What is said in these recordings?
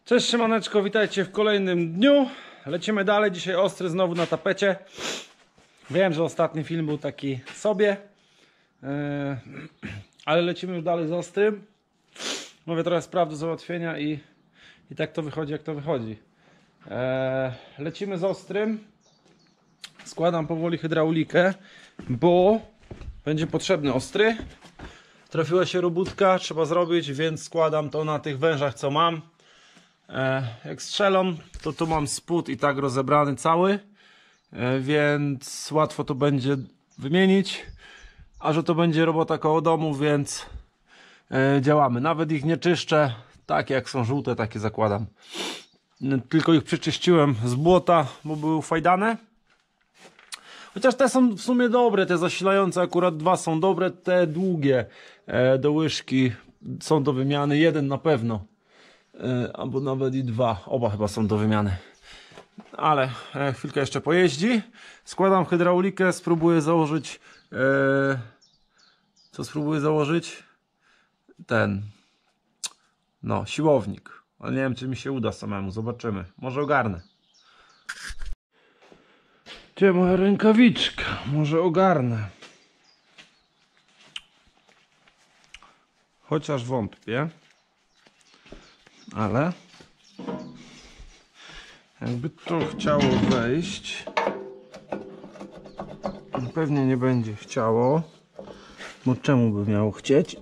Cześć siemaneczko, witajcie w kolejnym dniu. Lecimy dalej, dzisiaj ostry znowu na tapecie. Wiem, że ostatni film był taki sobie, ale lecimy już dalej z ostrym. Mówię, trochę spraw do załatwienia i tak to wychodzi, jak to wychodzi. Lecimy z ostrym. Składam powoli hydraulikę, bo będzie potrzebny ostry. Trafiła się robótka, trzeba zrobić, więc składam to na tych wężach, co mam. Jak strzelą, to tu mam spód i tak rozebrany cały, więc łatwo to będzie wymienić. A że to będzie robota koło domu, więc działamy. Nawet ich nie czyszczę, takie jak są żółte, takie zakładam. Tylko ich przeczyściłem z błota, bo były ufajdane. Chociaż te są w sumie dobre, te zasilające akurat dwa są dobre, te długie do łyżki są do wymiany, jeden na pewno. Albo nawet i dwa, oba chyba są do wymiany. Ale chwilkę jeszcze pojeździ. Składam hydraulikę, spróbuję założyć co spróbuję założyć? Siłownik. Ale nie wiem, czy mi się uda samemu, zobaczymy. Może ogarnę. Gdzie moja rękawiczka? Może ogarnę. Chociaż wątpię. Ale jakby to chciało wejść, pewnie nie będzie chciało, bo czemu by miało chcieć?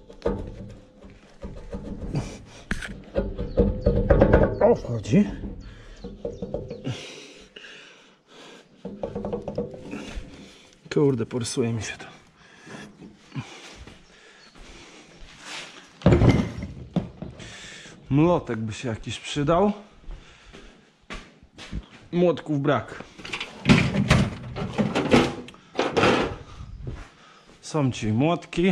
O, wchodzi. Kurde, porysuje mi się to. Młotek by się jakiś przydał. Młotków brak. Są ci młotki.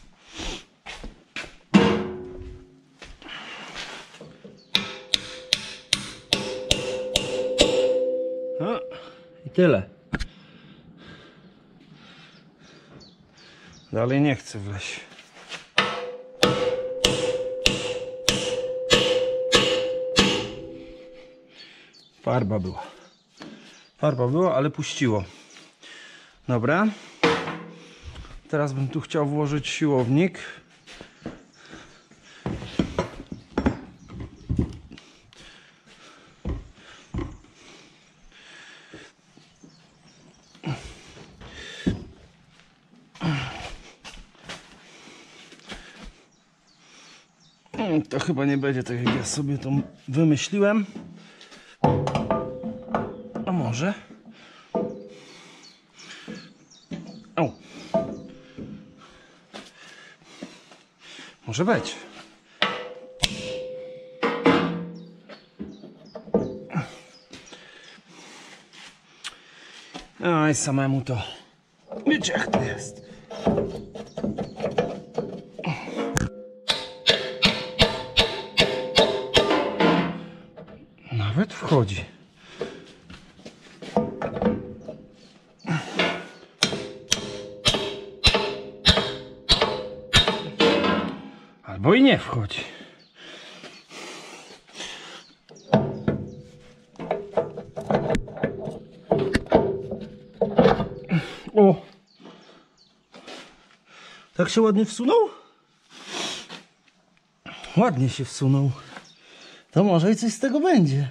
I tyle. Dalej nie chcę wleźć. Farba była, ale puściło. Dobra. Teraz bym tu chciał włożyć siłownik. To chyba nie będzie tak, jak ja sobie to wymyśliłem. A może? O. Może być. Oj, samemu to. Wiecie, jak to jest. Nawet wchodzi. Albo i nie wchodzi. O! Tak się ładnie wsunął? Ładnie się wsunął. To może i coś z tego będzie.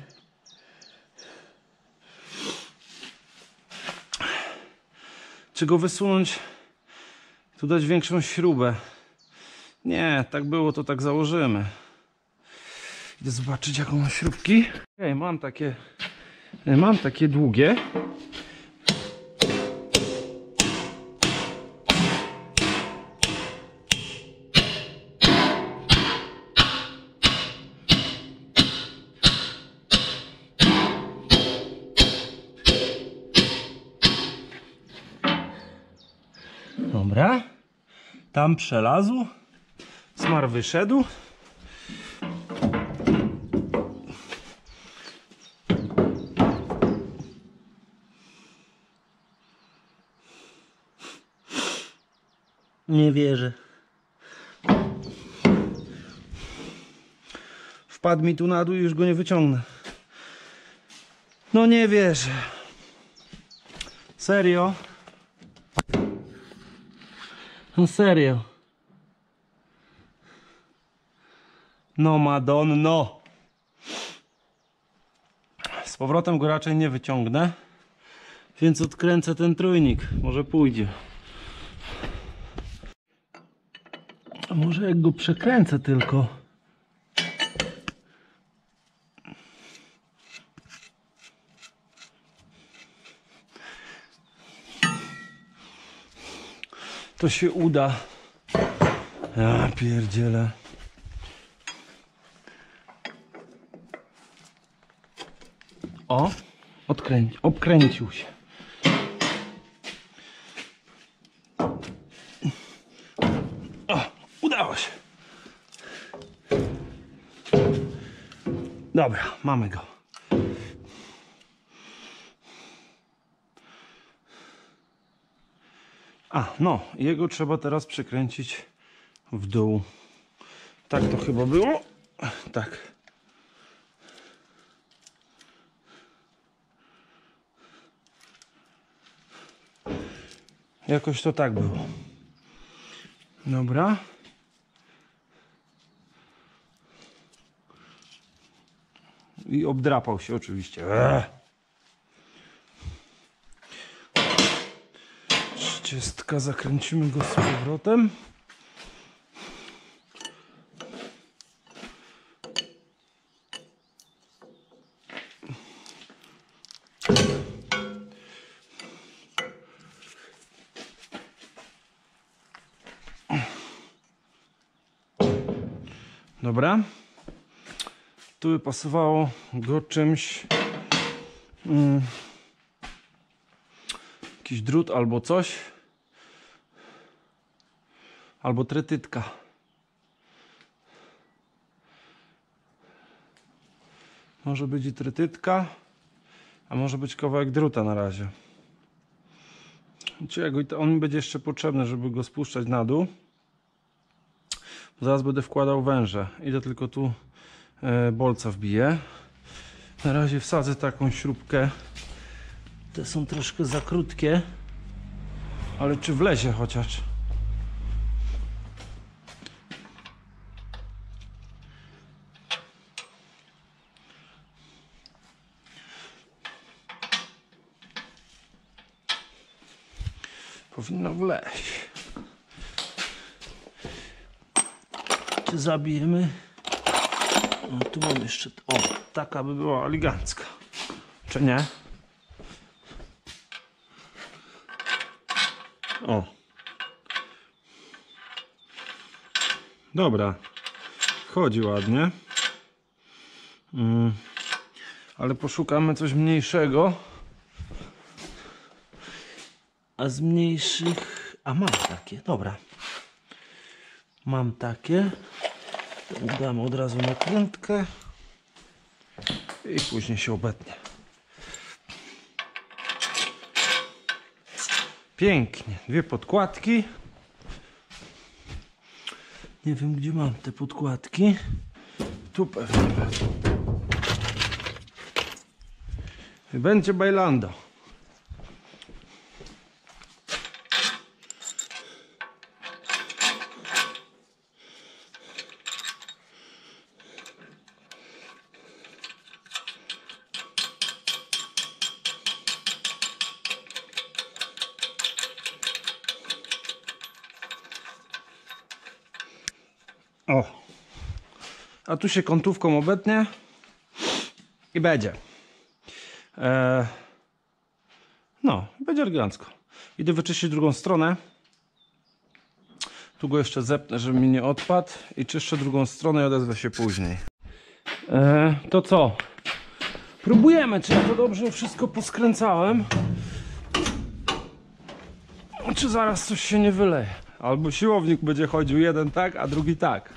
Czy go wysunąć? Tu dać większą śrubę. Nie, tak było, to tak założymy. Idę zobaczyć, jaką mam śrubki. Okej, mam takie długie. Dobra. Tam przelazł. Smar wyszedł. Nie wierzę. Wpadł mi tu na dół i już go nie wyciągnę. No nie wierzę. Serio? No serio. No Madonno. Z powrotem go raczej nie wyciągnę, więc odkręcę ten trójnik. Może pójdzie. A może jak go przekręcę tylko. To się uda. Ja pierdzielę. O, obkręcił się. O, udało się. Dobra, mamy go. A, no, jego trzeba teraz przekręcić w dół. Tak to chyba było. Tak. Jakoś to tak było. Dobra. I obdrapał się oczywiście. 30. Zakręcimy go z powrotem. Dobra. Tu by pasowało go czymś. Jakiś drut albo coś. Albo tretytka. Może być i tretytka, a może być kawałek druta na razie. On mi będzie jeszcze potrzebny, żeby go spuszczać na dół. Zaraz będę wkładał węże. Idę tylko tu bolca wbiję. Na razie wsadzę taką śrubkę. Te są troszkę za krótkie, ale czy wlezie chociaż? Powinno wleźć. Czy zabijemy? No tu mam jeszcze... O, taka by była elegancka. Czy nie? O. Dobra. Wchodzi ładnie. Ale poszukamy coś mniejszego. A z mniejszych... A mam takie, dobra. Mam takie. To damy od razu nakrętkę. I później się obetnie. Pięknie. Dwie podkładki. Nie wiem, gdzie mam te podkładki. Tu pewnie. Będzie bailando. O, a tu się kątówką obetnie i będzie. No, będzie elegancko. Idę wyczyścić drugą stronę. Tu go jeszcze zepnę, żeby mi nie odpadł. I czyszczę drugą stronę i odezwę się później. To co? Próbujemy, czy ja to dobrze wszystko poskręcałem. Czy zaraz coś się nie wyleje. Albo siłownik będzie chodził jeden tak, a drugi tak.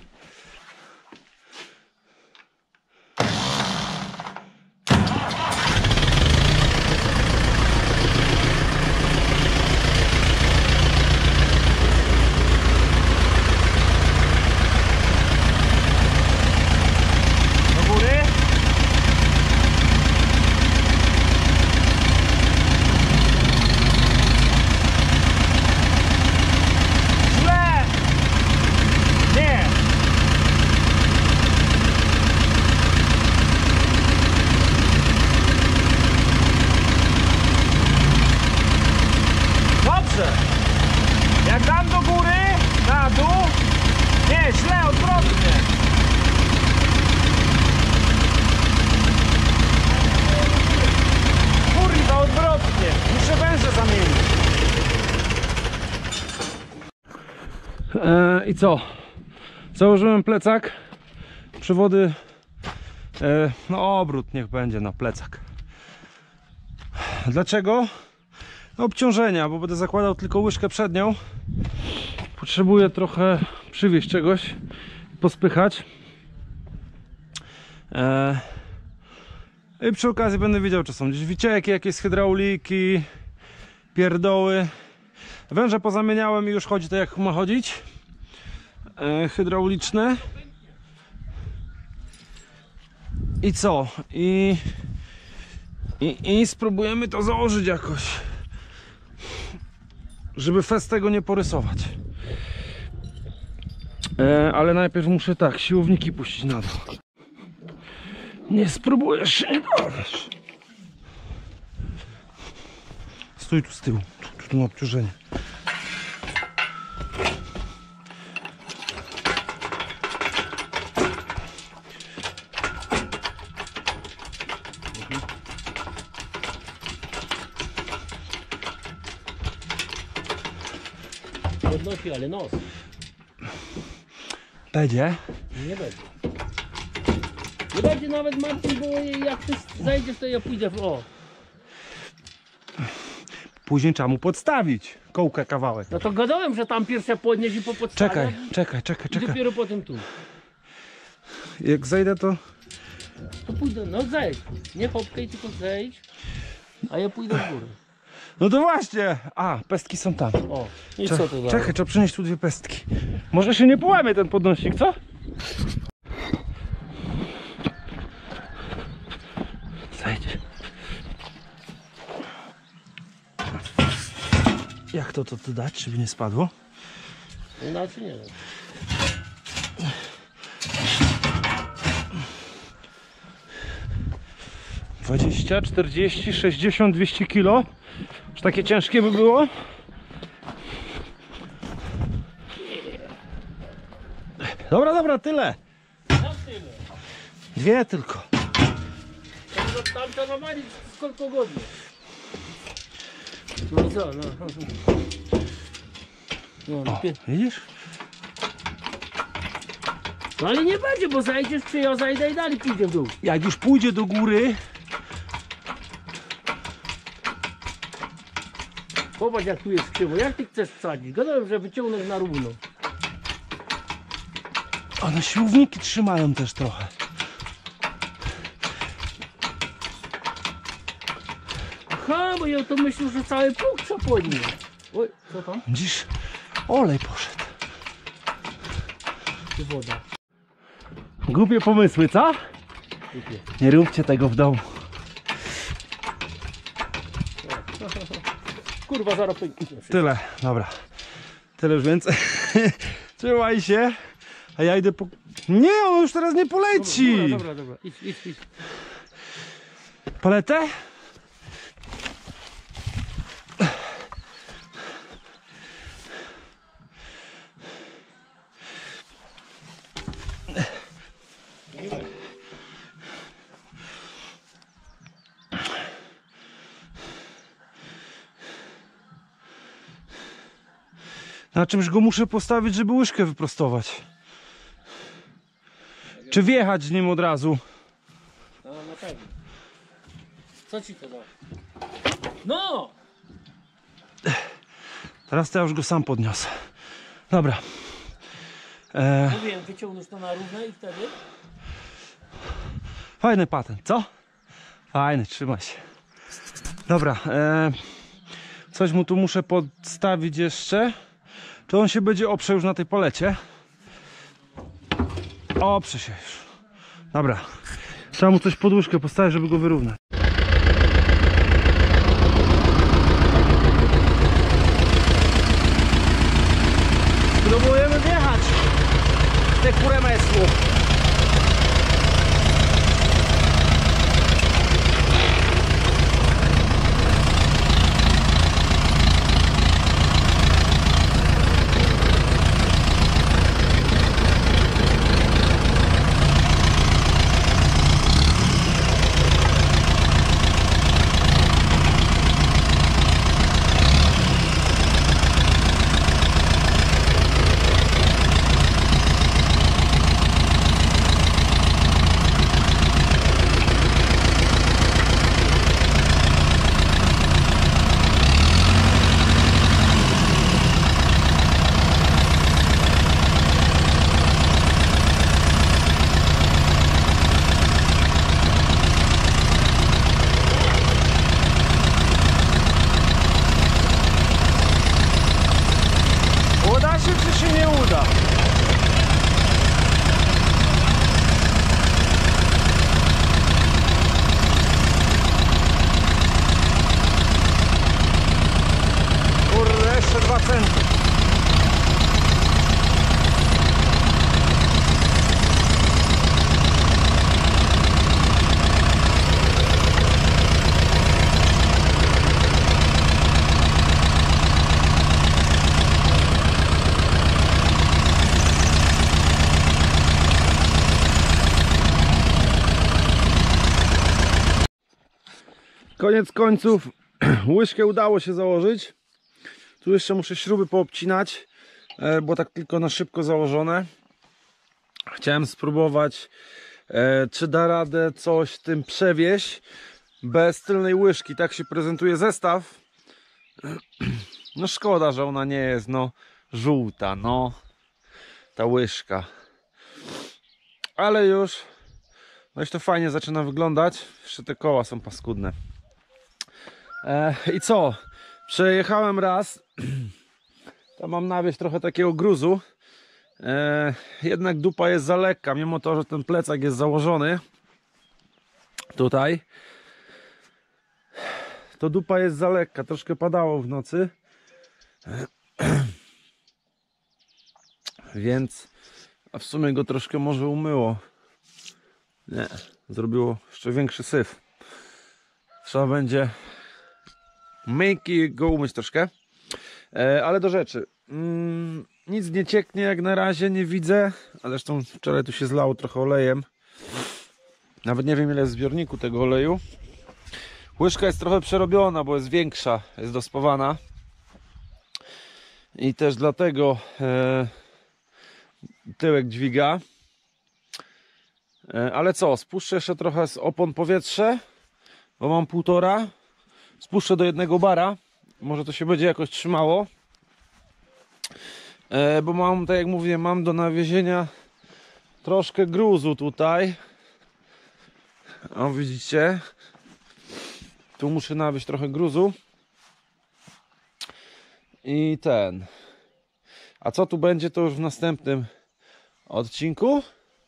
I co? Założyłem plecak. Przewody, no obrót niech będzie na plecak. Dlaczego? Obciążenia, bo będę zakładał tylko łyżkę przednią. Potrzebuję trochę przywieźć czegoś, pospychać. I przy okazji będę wiedział, czy są gdzieś wycieki, jakieś hydrauliki, pierdoły. Węże pozamieniałem i już chodzi to, jak ma chodzić. Hydrauliczne. I co? I spróbujemy to założyć jakoś, żeby fest tego nie porysować. Ale najpierw muszę tak, siłowniki puścić na dół. Nie spróbujesz się nie dowiesz. Stój tu z tyłu, tu ma obciążenie. Podnosi, ale nos. Będzie? Nie będzie. Nie będzie nawet, Marcin, bo jak ty zajdziesz, to ja pójdę w o. Później trzeba mu podstawić kołkę kawałek. No to gadałem, że tam pierwsze podnieść i po podstawie. Czekaj. I dopiero potem tu. Jak zejdę to... To pójdę, no zejdź. Nie hopkaj, tylko zejdź. A ja pójdę w górę. No to właśnie! A, pestki są tam. O, i co to da? Czekaj, trzeba przynieść tu 2 pestki. Może się nie połamie ten podnośnik, co? Zejdź. Jak to dać, żeby nie spadło? Inaczej nie wiem. — 20, 40, 60, 200 kilo. Czy takie ciężkie by było? Dobra, tyle. Tam tyle. 2 tylko. Tam to nawalić skолько godnie. No i co, no. Widzisz? No ale nie będzie, bo zajdziesz, czy ja zajdę i dalej pójdzie w dół. Jak już pójdzie do góry... Popatrz, jak tu jest krzywo. Jak ty chcesz wsadzić? Gadałem, że wyciągnąć na równo. One siłowniki trzymają też trochę. Aha, bo ja to myślę, że cały pług trzeba podnieść. Oj, co tam? Widzisz? Olej poszedł. Tu woda. Głupie pomysły, co? Głupie. Nie róbcie tego w domu. Kurwa, zaraz pęknie. Tyle, dobra. Tyle już więcej. Trzymaj się. A ja idę po... Nie, on już teraz nie poleci. Dobra. Idź. Paletę? Na czymś go muszę postawić, żeby łyżkę wyprostować. Czy wjechać z nim od razu? No, na pewno. Co ci to da? No! Teraz to ja już go sam podniosę. Dobra. Mówiłem, wyciągniesz to na równe i wtedy? Fajny patent, co? Fajny, trzymaj się. Dobra. Coś mu tu muszę podstawić jeszcze. Czy on się będzie oprzeć już na tej palecie? Oprze się już. Dobra. Trzeba mu coś pod łyżkę postawić, żeby go wyrównać. Próbujemy wjechać w te kuremesło. Koniec końców łyżkę udało się założyć. Tu jeszcze muszę śruby poobcinać, bo tak tylko na szybko założone. Chciałem spróbować, czy da radę coś tym przewieźć bez tylnej łyżki. Tak się prezentuje zestaw. No szkoda, że ona nie jest żółta, ta łyżka. Ale już to fajnie zaczyna wyglądać. Jeszcze te koła są paskudne. I co? Przejechałem raz. Tam mam nawieźć trochę takiego gruzu. Jednak dupa jest za lekka, mimo to, że ten plecak jest założony. Tutaj. To dupa jest za lekka. Troszkę padało w nocy. Więc a w sumie go troszkę może umyło. Nie, zrobiło jeszcze większy syf. Trzeba będzie myjki go umyć troszkę. Ale do rzeczy. Nic nie cieknie jak na razie, nie widzę. A zresztą wczoraj tu się zlało trochę olejem. Nawet nie wiem ile jest w zbiorniku tego oleju. Łyżka jest trochę przerobiona, bo jest większa, jest dospawana. I też dlatego tyłek dźwiga. Ale co, spuszczę jeszcze trochę z opon powietrze, bo mam 1,5. Spuszczę do 1 bara. Może to się będzie jakoś trzymało. Bo mam, tak jak mówię, mam do nawiezienia troszkę gruzu tutaj. O, widzicie? Tu muszę nawieźć trochę gruzu. I a co tu będzie, to już w następnym odcinku.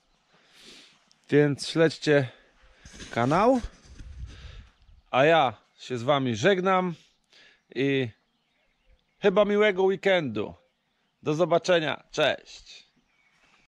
Więc śledźcie kanał. A ja się z wami żegnam. I chyba miłego weekendu. Do zobaczenia. Cześć.